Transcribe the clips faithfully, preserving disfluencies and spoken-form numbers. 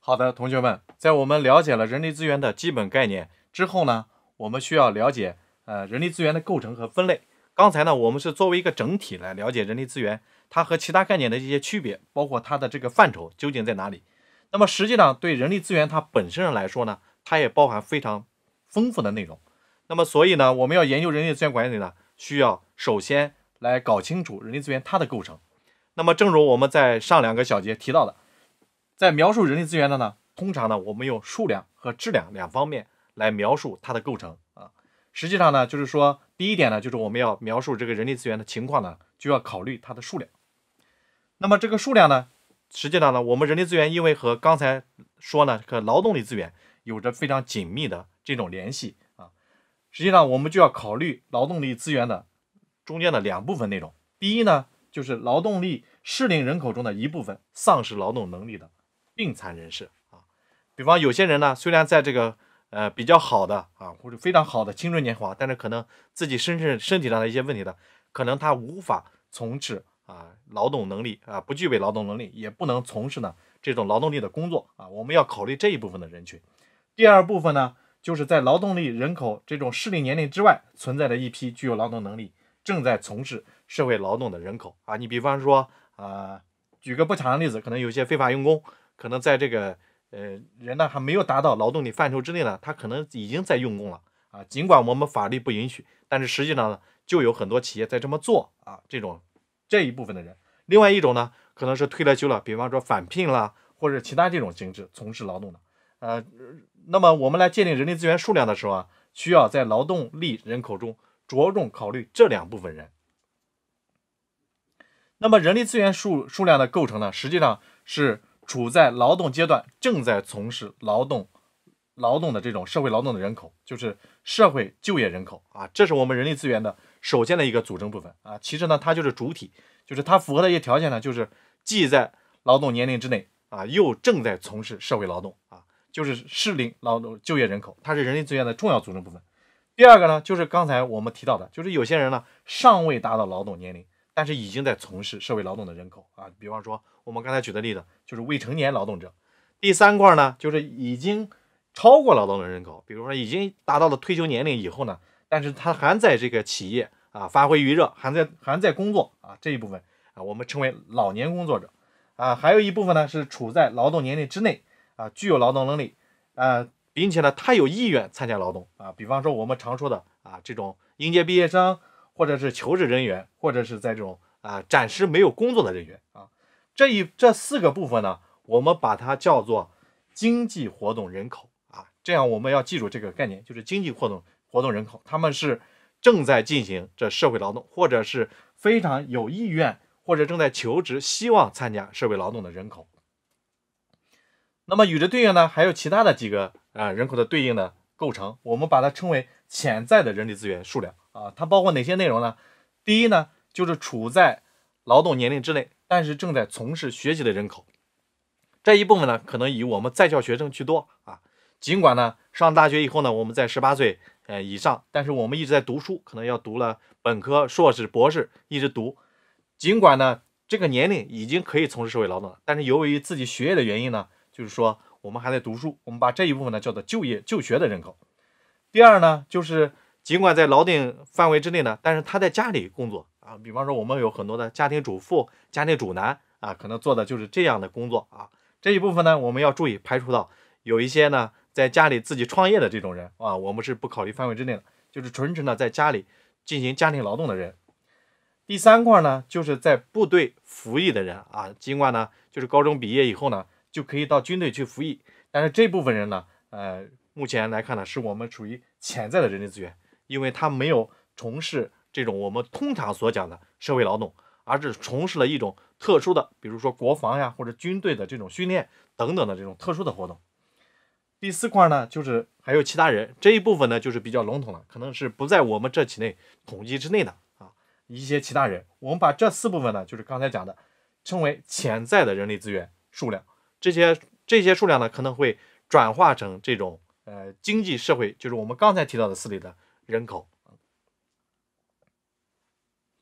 好的，同学们，在我们了解了人力资源的基本概念之后呢，我们需要了解呃人力资源的构成和分类。刚才呢，我们是作为一个整体来了解人力资源，它和其他概念的一些区别，包括它的这个范畴究竟在哪里。那么实际上对人力资源它本身上来说呢，它也包含非常丰富的内容。那么所以呢，我们要研究人力资源管理呢，需要首先来搞清楚人力资源它的构成。那么正如我们在上两个小节提到的，在描述人力资源的呢，通常呢，我们用数量和质量两方面来描述它的构成啊。实际上呢，就是说，第一点呢，就是我们要描述这个人力资源的情况呢，就要考虑它的数量。那么这个数量呢，实际上呢，我们人力资源因为和刚才说呢，和劳动力资源有着非常紧密的这种联系啊。实际上，我们就要考虑劳动力资源的中间的两部分内容。第一呢，就是劳动力适龄人口中的一部分丧失劳动能力的病残人士啊，比方有些人呢，虽然在这个呃比较好的啊或者非常好的青春年华，但是可能自己身身身体上的一些问题呢，可能他无法从事啊劳动能力啊，不具备劳动能力，也不能从事呢这种劳动力的工作啊，我们要考虑这一部分的人群。第二部分呢，就是在劳动力人口这种适龄年龄之外存在的一批具有劳动能力、正在从事社会劳动的人口啊，你比方说啊，举个不恰当的例子，可能有些非法用工。可能在这个呃人呢还没有达到劳动力范畴之内呢，他可能已经在用功了啊。尽管我们法律不允许，但是实际上呢，就有很多企业在这么做啊。这种这一部分的人，另外一种呢，可能是退了休了，比方说返聘啦，或者其他这种形式从事劳动的。呃，那么我们来界定人力资源数量的时候啊，需要在劳动力人口中着重考虑这两部分人。那么人力资源数数量的构成呢，实际上是处在劳动阶段正在从事劳动劳动的这种社会劳动的人口，就是社会就业人口啊，这是我们人力资源的首先的一个组成部分啊。其实呢，它就是主体，就是它符合的一些条件呢，就是既在劳动年龄之内啊，又正在从事社会劳动啊，就是适龄劳动就业人口，它是人力资源的重要组成部分。第二个呢，就是刚才我们提到的，就是有些人呢尚未达到劳动年龄，但是已经在从事社会劳动的人口啊，比方说我们刚才举的例子就是未成年劳动者。第三块呢，就是已经超过劳动的人口，比如说已经达到了退休年龄以后呢，但是他还在这个企业啊发挥余热，还在还在工作啊，这一部分啊我们称为老年工作者啊。还有一部分呢是处在劳动年龄之内啊，具有劳动能力啊，并且呢他有意愿参加劳动啊，比方说我们常说的啊这种应届毕业生，或者是求职人员，或者是在这种啊暂时没有工作的人员啊，这一这四个部分呢，我们把它叫做经济活动人口啊。这样我们要记住这个概念，就是经济活动活动人口，他们是正在进行这社会劳动，或者是非常有意愿，或者正在求职，希望参加社会劳动的人口。那么与之对应呢，还有其他的几个啊人口的对应的构成，我们把它称为潜在的人力资源数量啊。它包括哪些内容呢？第一呢，就是处在劳动年龄之内，但是正在从事学习的人口。这一部分呢，可能以我们在校学生居多啊。尽管呢，上大学以后呢，我们在十八岁呃以上，但是我们一直在读书，可能要读了本科、硕士、博士，一直读。尽管呢，这个年龄已经可以从事社会劳动了，但是由于自己学业的原因呢，就是说我们还在读书，我们把这一部分呢叫做就业就学的人口。第二呢，就是尽管在劳定范围之内呢，但是他在家里工作啊，比方说我们有很多的家庭主妇、家庭主男啊，可能做的就是这样的工作啊。这一部分呢，我们要注意排除到有一些呢在家里自己创业的这种人啊，我们是不考虑范围之内的，就是纯纯的在家里进行家庭劳动的人。第三块呢，就是在部队服役的人啊，尽管呢就是高中毕业以后呢就可以到军队去服役，但是这部分人呢，呃，目前来看呢，是我们属于潜在的人力资源，因为他没有从事这种我们通常所讲的社会劳动，而是从事了一种特殊的，比如说国防呀或者军队的这种训练等等的这种特殊的活动。第四块呢，就是还有其他人，这一部分呢就是比较笼统了，可能是不在我们这期内统计之内的啊，一些其他人。我们把这四部分呢，就是刚才讲的，称为潜在的人力资源数量。这些这些数量呢，可能会转化成这种呃经济社会，就是我们刚才提到的四类的人口。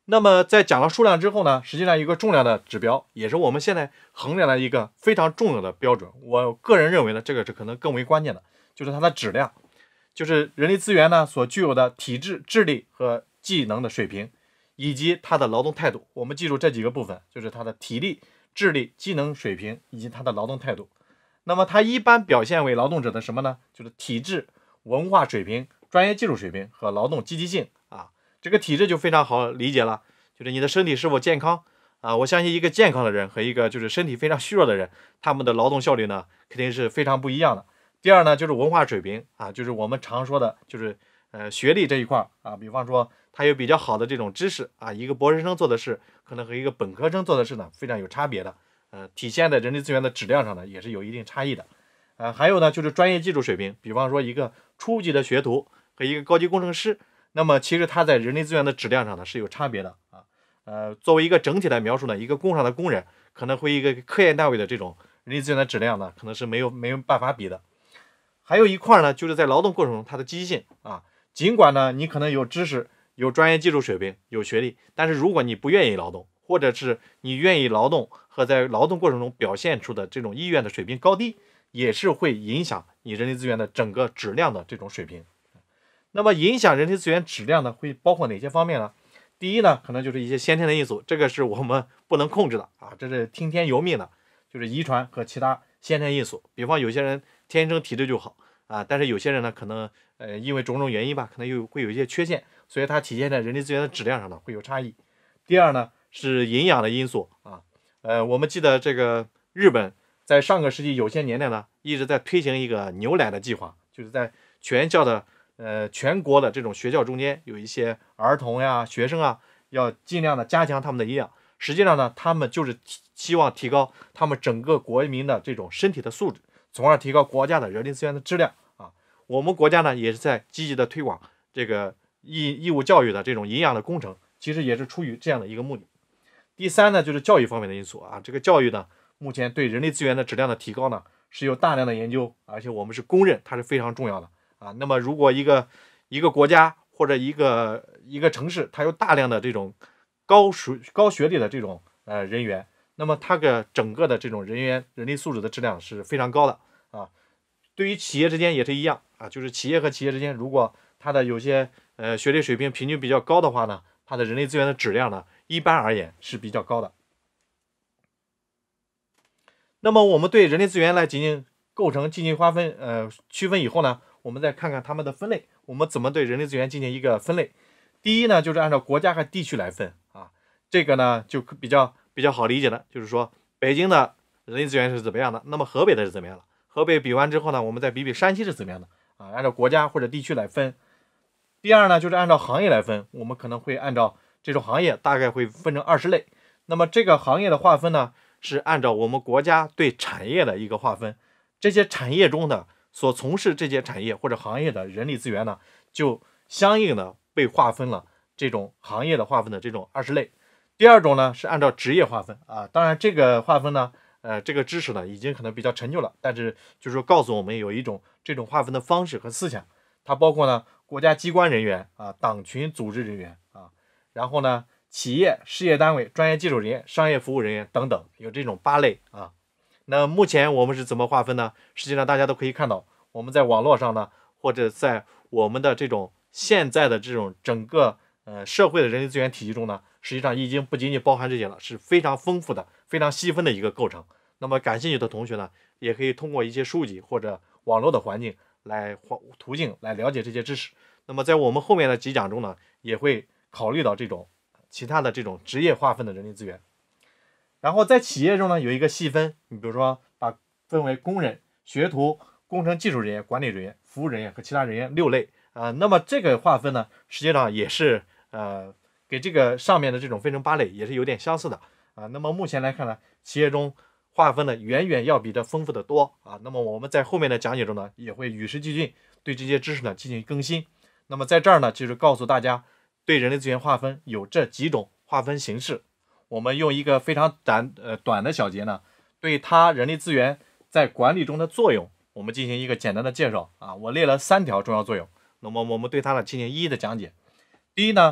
那么在讲了数量之后呢，实际上一个重量的指标，也是我们现在衡量的一个非常重要的标准。我个人认为呢，这个是可能更为关键的，就是它的质量，就是人力资源呢所具有的体质、智力和技能的水平，以及它的劳动态度。我们记住这几个部分，就是它的体力、智力、技能水平以及它的劳动态度。那么它一般表现为劳动者的什么呢？就是体质、文化水平、专业技术水平和劳动积极性啊。这个体质就非常好理解了，就是你的身体是否健康啊。我相信一个健康的人和一个就是身体非常虚弱的人，他们的劳动效率呢肯定是非常不一样的。第二呢，就是文化水平啊，就是我们常说的，就是呃学历这一块啊。比方说他有比较好的这种知识啊，一个博士生做的事，可能和一个本科生做的事呢非常有差别的，呃，体现在人力资源的质量上呢也是有一定差异的。呃，还有呢就是专业技术水平，比方说一个初级的学徒和一个高级工程师。那么其实它在人力资源的质量上呢是有差别的啊。呃，作为一个整体的描述呢，一个工厂的工人可能会一个科研单位的这种人力资源的质量呢，可能是没有没有办法比的。还有一块呢，就是在劳动过程中它的积极性啊。尽管呢你可能有知识、有专业技术水平、有学历，但是如果你不愿意劳动，或者是你愿意劳动和在劳动过程中表现出的这种意愿的水平高低，也是会影响你人力资源的整个质量的这种水平。那么影响人力资源质量呢，会包括哪些方面呢？第一呢，可能就是一些先天的因素，这个是我们不能控制的啊，这是听天由命的，就是遗传和其他先天因素。比方有些人天生体质就好啊，但是有些人呢，可能呃因为种种原因吧，可能又会有一些缺陷，所以它体现在人力资源的质量上呢会有差异。第二呢，是营养的因素啊，呃，我们记得这个日本在上个世纪有些年代呢，一直在推行一个牛奶的计划，就是在全校的呃，全国的这种学校中间有一些儿童呀、学生啊，要尽量的加强他们的营养。实际上呢，他们就是希望提高他们整个国民的这种身体的素质，从而提高国家的人力资源的质量啊。我们国家呢，也是在积极的推广这个义义务教育的这种营养的工程，其实也是出于这样的一个目的。第三呢，就是教育方面的因素啊。这个教育呢，目前对人力资源的质量的提高呢，是有大量的研究，而且我们是公认它是非常重要的。啊，那么如果一个一个国家或者一个一个城市，它有大量的这种高学高学历的这种呃人员，那么它的整个的这种人员人力素质的质量是非常高的啊。对于企业之间也是一样啊，就是企业和企业之间，如果它的有些呃学历水平平均比较高的话呢，它的人力资源的质量呢，一般而言是比较高的。那么我们对人力资源来进行构成进行划分呃区分以后呢，我们再看看它们的分类，我们怎么对人力资源进行一个分类。第一呢，就是按照国家和地区来分啊，这个呢就比较比较好理解的，就是说北京的人力资源是怎么样的，那么河北的是怎么样的，河北比完之后呢，我们再比比山西是怎么样的啊，按照国家或者地区来分。第二呢，就是按照行业来分，我们可能会按照这种行业大概会分成二十类。那么这个行业的划分呢，是按照我们国家对产业的一个划分，这些产业中的所从事这些产业或者行业的人力资源呢，就相应的被划分了这种行业的划分的这种二十类。第二种呢是按照职业划分啊，当然这个划分呢，呃，这个知识呢已经可能比较陈旧了，但是就是说告诉我们有一种这种划分的方式和思想，它包括呢国家机关人员啊、党群组织人员啊，然后呢企业、事业单位、专业技术人员、商业服务人员等等，有这种八类啊。那目前我们是怎么划分呢？实际上大家都可以看到，我们在网络上呢，或者在我们的这种现在的这种整个呃社会的人力资源体系中呢，实际上已经不仅仅包含这些了，是非常丰富的、非常细分的一个构成。那么感兴趣的同学呢，也可以通过一些书籍或者网络的环境来途径来了解这些知识。那么在我们后面的几讲中呢，也会考虑到这种其他的这种职业划分的人力资源。然后在企业中呢，有一个细分，你比如说把分为工人、学徒、工程技术人员、管理人员、服务人员和其他人员六类啊、呃。那么这个划分呢，实际上也是呃给这个上面的这种分成八类也是有点相似的啊。那么目前来看呢，企业中划分的远远要比这丰富的多啊。那么我们在后面的讲解中呢，也会与时俱进，对这些知识呢进行更新。那么在这儿呢，就是告诉大家，对人力资源划分有这几种划分形式。我们用一个非常短呃短的小节呢，对它人力资源在管理中的作用，我们进行一个简单的介绍啊。我列了三条重要作用，那么我们对它呢进行一一的讲解。第一呢，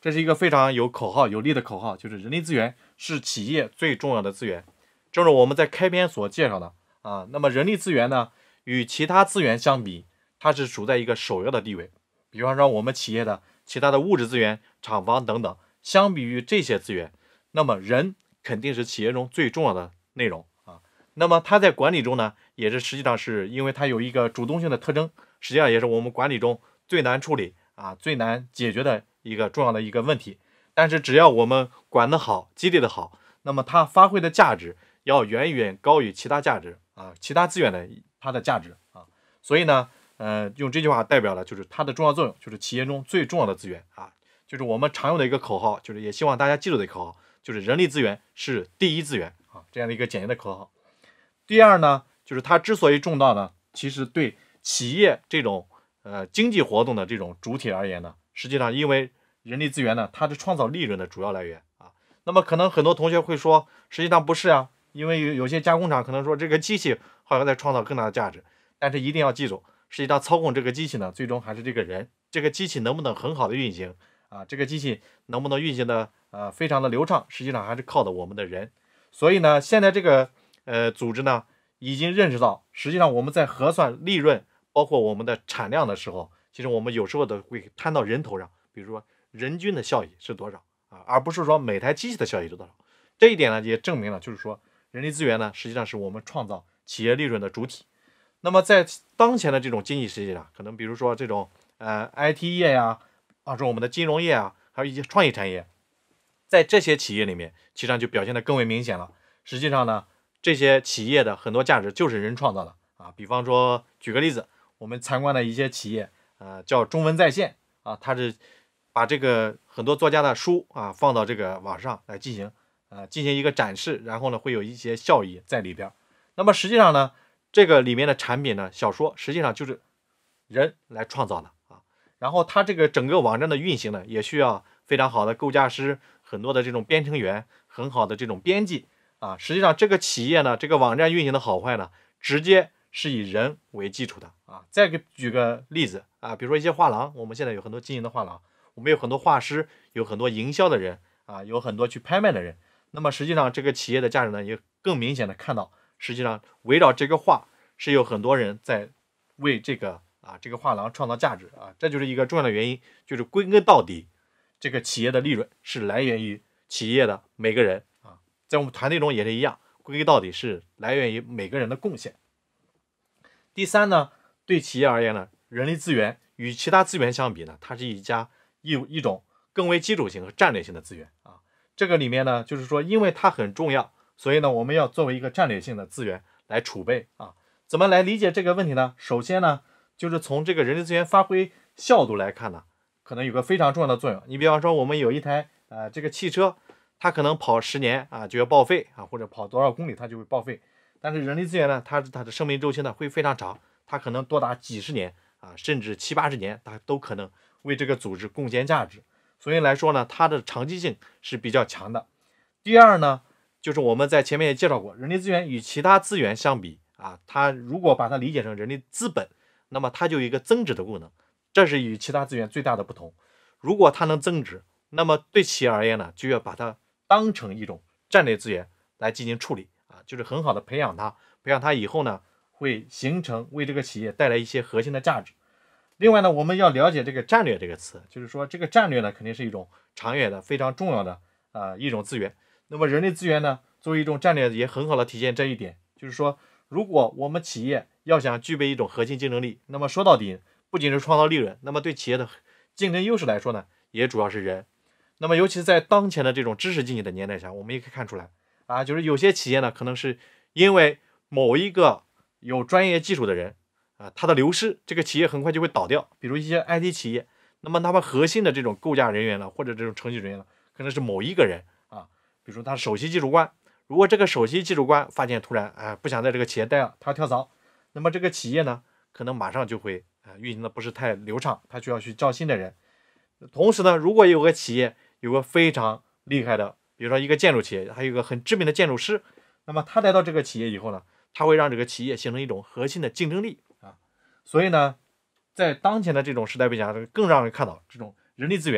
这是一个非常有口号、有力的口号，就是人力资源是企业最重要的资源。正如我们在开篇所介绍的啊，那么人力资源呢，与其他资源相比，它是处在一个首要的地位。比方说我们企业的其他的物质资源、厂房等等，相比于这些资源，那么人肯定是企业中最重要的内容啊。那么它在管理中呢，也是实际上是因为它有一个主动性的特征，实际上也是我们管理中最难处理啊、最难解决的一个重要的一个问题。但是只要我们管得好、激励得好，那么它发挥的价值要远远高于其他价值啊，其他资源的它的价值啊。所以呢，呃，用这句话代表了就是它的重要作用，就是企业中最重要的资源啊，就是我们常用的一个口号，就是也希望大家记住的口号，就是人力资源是第一资源啊，这样的一个简单的口号。第二呢，就是它之所以重要呢，其实对企业这种呃经济活动的这种主体而言呢，实际上因为人力资源呢，它是创造利润的主要来源啊。那么可能很多同学会说，实际上不是啊，因为有有些加工厂可能说这个机器好像在创造更大的价值，但是一定要记住，实际上操控这个机器呢，最终还是这个人，这个机器能不能很好的运行啊？这个机器能不能运行的呃非常的流畅，实际上还是靠的我们的人。所以呢，现在这个呃组织呢，已经认识到，实际上我们在核算利润，包括我们的产量的时候，其实我们有时候都会摊到人头上，比如说人均的效益是多少啊，而不是说每台机器的效益是多少。这一点呢，也证明了，就是说人力资源呢，实际上是我们创造企业利润的主体。那么在当前的这种经济世界上，可能比如说这种呃 I T 业呀，啊，说我们的金融业啊，还有一些创意产业，在这些企业里面，实际上就表现得更为明显了。实际上呢，这些企业的很多价值就是人创造的啊。比方说，举个例子，我们参观的一些企业，呃，叫中文在线啊，它是把这个很多作家的书啊放到这个网上来进行呃进行一个展示，然后呢会有一些效益在里边。那么实际上呢，这个里面的产品呢，小说实际上就是人来创造的啊。然后它这个整个网站的运行呢，也需要非常好的构架师，很多的这种编程员，很好的这种编辑啊。实际上这个企业呢，这个网站运行的好坏呢，直接是以人为基础的啊。再给举个例子啊，比如说一些画廊，我们现在有很多经营的画廊，我们有很多画师，有很多营销的人啊，有很多去拍卖的人。那么实际上这个企业的价值呢，也更明显的看到，实际上围绕这个画是有很多人在为这个啊这个画廊创造价值啊，这就是一个重要的原因，就是归根到底，这个企业的利润是来源于企业的每个人啊，在我们团队中也是一样，归根到底是来源于每个人的贡献。第三呢，对企业而言呢，人力资源与其他资源相比呢，它是一家一一种更为基础性和战略性的资源啊。这个里面呢，就是说因为它很重要，所以呢，我们要作为一个战略性的资源来储备啊。怎么来理解这个问题呢？首先呢，就是从这个人力资源发挥效度来看呢，可能有个非常重要的作用。你比方说，我们有一台呃这个汽车，它可能跑十年啊就要报废啊，或者跑多少公里它就会报废。但是人力资源呢，它它的生命周期呢会非常长，它可能多达几十年啊，甚至七八十年，它都可能为这个组织贡献价值。所以来说呢，它的长期性是比较强的。第二呢，就是我们在前面也介绍过，人力资源与其他资源相比啊，它如果把它理解成人力资本，那么它就有一个增值的功能，这是与其他资源最大的不同。如果它能增值，那么对企业而言呢，就要把它当成一种战略资源来进行处理啊，就是很好的培养它，培养它以后呢，会形成为这个企业带来一些核心的价值。另外呢，我们要了解这个战略这个词，就是说这个战略呢，肯定是一种长远的非常重要的啊、呃、一种资源。那么人力资源呢，作为一种战略，也很好的体现这一点，就是说，如果我们企业要想具备一种核心竞争力，那么说到底，不仅是创造利润，那么对企业的竞争优势来说呢，也主要是人。那么尤其是在当前的这种知识经济的年代下，我们也可以看出来啊，就是有些企业呢，可能是因为某一个有专业技术的人啊，他的流失，这个企业很快就会倒掉。比如一些 I T 企业，那么他们核心的这种构架人员呢，或者这种程序人员呢，可能是某一个人啊，比如说他首席技术官。如果这个首席技术官发现突然哎、呃、不想在这个企业待了，他要跳槽，那么这个企业呢，可能马上就会啊、呃、运行的不是太流畅，他需要去招新的人。同时呢，如果有个企业有个非常厉害的，比如说一个建筑企业，还有一个很知名的建筑师，那么他来到这个企业以后呢，他会让这个企业形成一种核心的竞争力啊。所以呢，在当前的这种时代背景下，更让人看到这种人力资源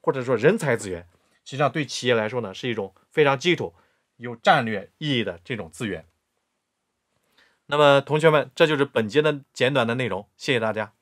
或者说人才资源，实际上对企业来说呢，是一种非常基础、有战略意义的这种资源。那么同学们，这就是本节的简短的内容，谢谢大家。